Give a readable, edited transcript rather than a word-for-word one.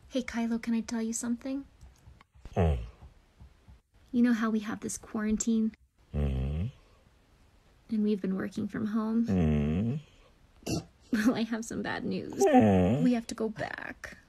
Hey, Kylo, can I tell you something? Mm. You know how we have this quarantine? Mm-hmm. And we've been working from home? Mm-hmm. Well, I have some bad news. Mm-hmm. We have to go back.